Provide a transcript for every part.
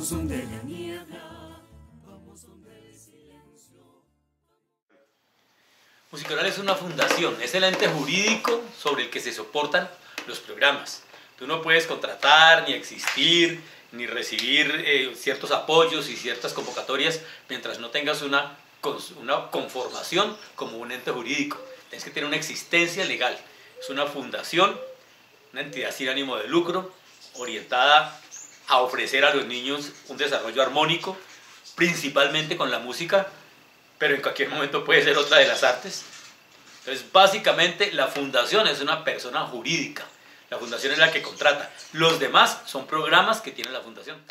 Vamos donde la niebla, vamos donde el silencio. Musicoral es una fundación, es el ente jurídico sobre el que se soportan los programas. Tú no puedes contratar, ni existir, ni recibir ciertos apoyos y ciertas convocatorias mientras no tengas una conformación como un ente jurídico. Tienes que tener una existencia legal. Es una fundación, una entidad sin ánimo de lucro, orientada a ofrecer a los niños un desarrollo armónico, principalmente con la música, pero en cualquier momento puede ser otra de las artes. Entonces, básicamente, la fundación es una persona jurídica. La fundación es la que contrata. Los demás son programas que tiene la fundación.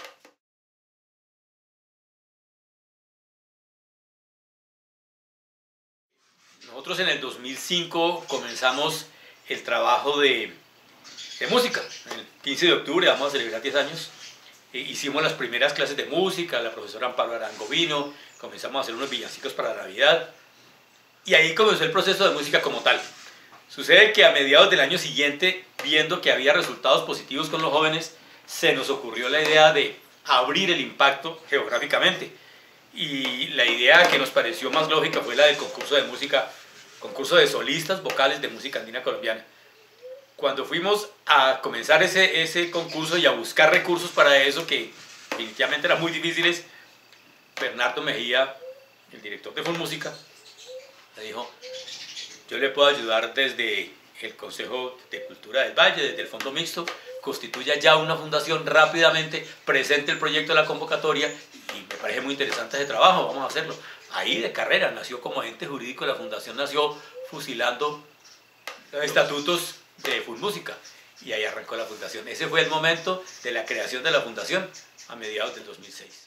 Nosotros en el 2005 comenzamos el trabajo de música. El 15 de octubre vamos a celebrar 10 años. Hicimos las primeras clases de música, la profesora Amparo Arango vino, comenzamos a hacer unos villancicos para Navidad. Y ahí comenzó el proceso de música como tal. Sucede que a mediados del año siguiente, viendo que había resultados positivos con los jóvenes, se nos ocurrió la idea de abrir el impacto geográficamente. Y la idea que nos pareció más lógica fue la del concurso de música, concurso de solistas vocales de música andina colombiana. Cuando fuimos a comenzar ese concurso y a buscar recursos para eso, que definitivamente eran muy difíciles, Bernardo Mejía, el director de FUNMúsica, le dijo: yo le puedo ayudar desde el Consejo de Cultura del Valle, desde el Fondo Mixto, constituya ya una fundación rápidamente, presente el proyecto de la convocatoria y me parece muy interesante ese trabajo, vamos a hacerlo. Ahí de carrera nació como ente jurídico de la fundación, nació fusilando los estatutos de FUNMúsica y ahí arrancó la fundación. Ese fue el momento de la creación de la fundación a mediados del 2006.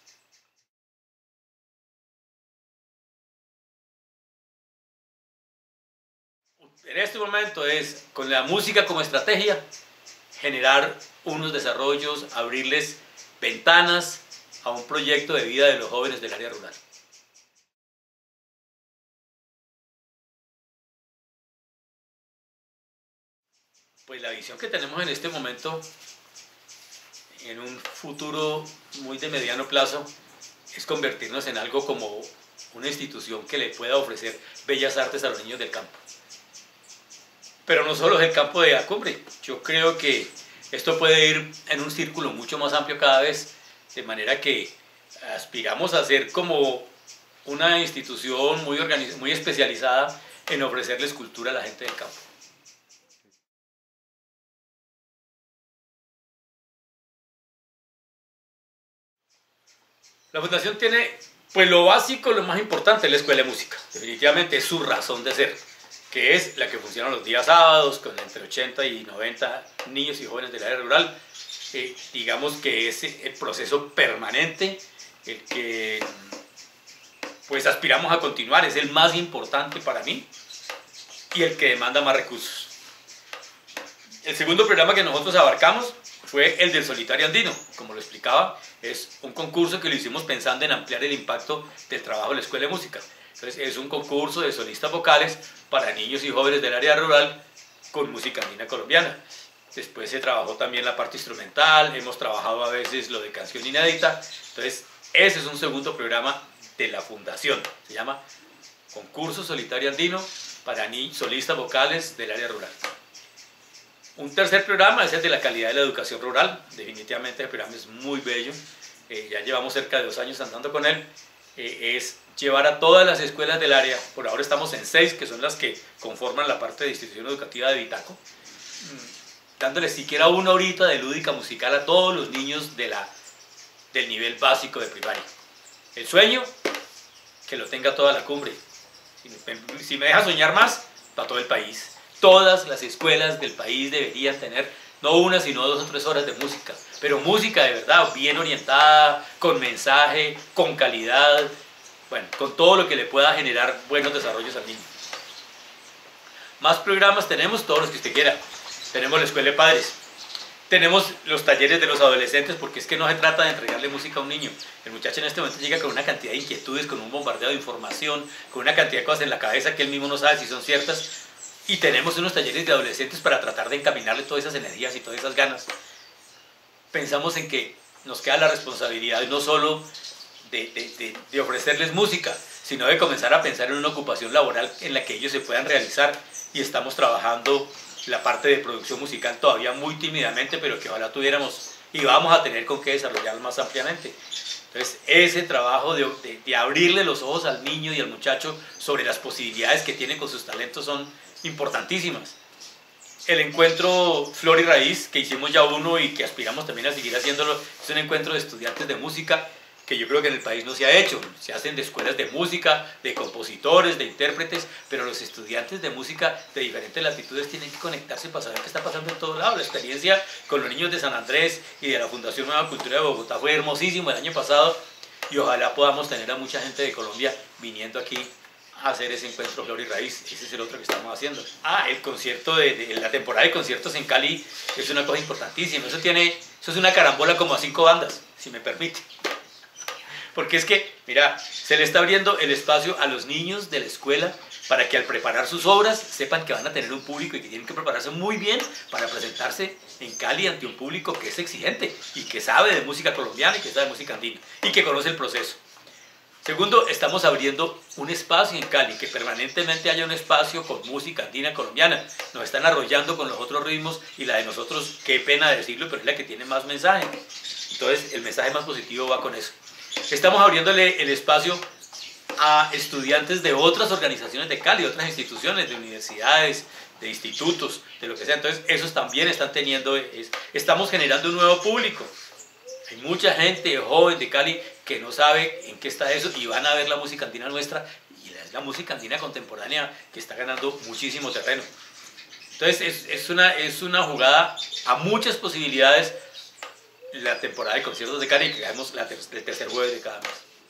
En este momento es, con la música como estrategia, generar unos desarrollos, abrirles ventanas a un proyecto de vida de los jóvenes del área rural. Pues la visión que tenemos en este momento, en un futuro muy de mediano plazo, es convertirnos en algo como una institución que le pueda ofrecer bellas artes a los niños del campo. Pero no solo es el campo de Acumbre, yo creo que esto puede ir en un círculo mucho más amplio cada vez, de manera que aspiramos a ser como una institución muy especializada en ofrecerles cultura a la gente del campo. La fundación tiene, pues lo básico, lo más importante es la escuela de música, definitivamente es su razón de ser, que es la que funciona los días sábados con entre 80 y 90 niños y jóvenes del área rural. Digamos que es el proceso permanente, el que pues aspiramos a continuar, es el más importante para mí y el que demanda más recursos. El segundo programa que nosotros abarcamos fue el del Solitario Andino. Como lo explicaba, es un concurso que lo hicimos pensando en ampliar el impacto del trabajo de la Escuela de Música. Entonces es un concurso de solistas vocales para niños y jóvenes del área rural con música andina colombiana. Después se trabajó también la parte instrumental, hemos trabajado a veces lo de canción inédita. Entonces ese es un segundo programa de la fundación, se llama Concurso Solitario Andino para solistas vocales del área rural. Un tercer programa es el de la calidad de la educación rural. Definitivamente el programa es muy bello, ya llevamos cerca de 2 años andando con él. Es llevar a todas las escuelas del área, por ahora estamos en 6, que son las que conforman la parte de institución educativa de Vitaco, dándoles siquiera 1 horita de lúdica musical a todos los niños del nivel básico de primaria. El sueño, que lo tenga toda la Cumbre. Si me deja soñar más, para todo el país. Todas las escuelas del país deberían tener no 1, sino 2 o 3 horas de música, pero música de verdad, bien orientada, con mensaje, con calidad, bueno, con todo lo que le pueda generar buenos desarrollos al niño. Más programas tenemos, todos los que usted quiera. Tenemos la escuela de padres, tenemos los talleres de los adolescentes, porque es que no se trata de entregarle música a un niño. El muchacho en este momento llega con una cantidad de inquietudes, con un bombardeo de información, con una cantidad de cosas en la cabeza que él mismo no sabe si son ciertas. Y tenemos unos talleres de adolescentes para tratar de encaminarle todas esas energías y todas esas ganas. Pensamos en que nos queda la responsabilidad no solo de ofrecerles música, sino de comenzar a pensar en una ocupación laboral en la que ellos se puedan realizar, y estamos trabajando la parte de producción musical todavía muy tímidamente, pero que ojalá tuviéramos y vamos a tener con qué desarrollar más ampliamente. Entonces, ese trabajo de abrirle los ojos al niño y al muchacho sobre las posibilidades que tienen con sus talentos son importantísimas. El encuentro Flor y Raíz, que hicimos ya uno y que aspiramos también a seguir haciéndolo, es un encuentro de estudiantes de música que yo creo que en el país no se ha hecho. Se hacen de escuelas de música, de compositores, de intérpretes, pero los estudiantes de música de diferentes latitudes tienen que conectarse para saber qué está pasando en todo lado. La experiencia con los niños de San Andrés y de la Fundación Nueva Cultura de Bogotá fue hermosísimo el año pasado, y ojalá podamos tener a mucha gente de Colombia viniendo aquí a hacer ese encuentro Flor y Raíz. Ese es el otro que estamos haciendo. El concierto de la temporada de conciertos en Cali es una cosa importantísima. Eso es una carambola como a 5 bandas, si me permite. Porque es que, mira, se le está abriendo el espacio a los niños de la escuela para que al preparar sus obras sepan que van a tener un público y que tienen que prepararse muy bien para presentarse en Cali ante un público que es exigente y que sabe de música colombiana y que sabe de música andina y que conoce el proceso. Segundo, estamos abriendo un espacio en Cali, que permanentemente haya un espacio con música andina colombiana. Nos están arrollando con los otros ritmos y la de nosotros, qué pena decirlo, pero es la que tiene más mensaje. Entonces, el mensaje más positivo va con eso. Estamos abriéndole el espacio a estudiantes de otras organizaciones de Cali, de otras instituciones, de universidades, de institutos, de lo que sea. Entonces, esos también están teniendo, estamos generando un nuevo público. Hay mucha gente joven de Cali que no sabe en qué está eso y van a ver la música andina nuestra, y es la música andina contemporánea que está ganando muchísimo terreno. Entonces, es una jugada a muchas posibilidades la temporada de conciertos de Cali, que hagamos el tercer jueves de cada mes.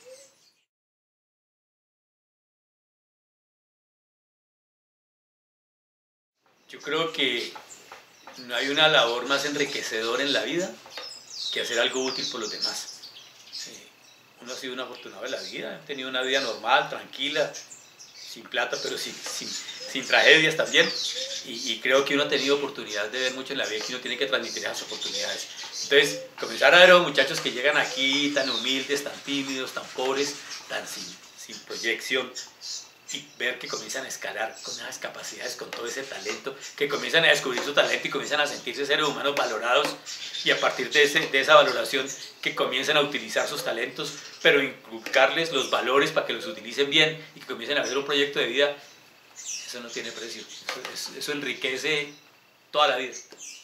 Yo creo que no hay una labor más enriquecedora en la vida que hacer algo útil por los demás. Uno ha sido un afortunado en la vida, ha tenido una vida normal, tranquila, sin plata, pero sin tragedias también, y creo que uno ha tenido oportunidad de ver mucho en la vida, que uno tiene que transmitir esas oportunidades. Entonces, comenzar a ver a los muchachos que llegan aquí tan humildes, tan tímidos, tan pobres, tan sin proyección, y ver que comienzan a escalar con esas capacidades, con todo ese talento, que comienzan a descubrir su talento y comienzan a sentirse seres humanos valorados, y a partir de esa valoración que comienzan a utilizar sus talentos, pero inculcarles los valores para que los utilicen bien y que comiencen a hacer un proyecto de vida, eso no tiene precio, eso enriquece toda la vida.